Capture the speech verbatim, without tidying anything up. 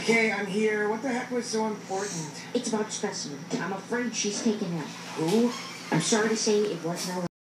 Okay, I'm here. What the heck was so important? It's about specimen. I'm afraid she's taken ill. Who? I'm sorry to say it wasn't a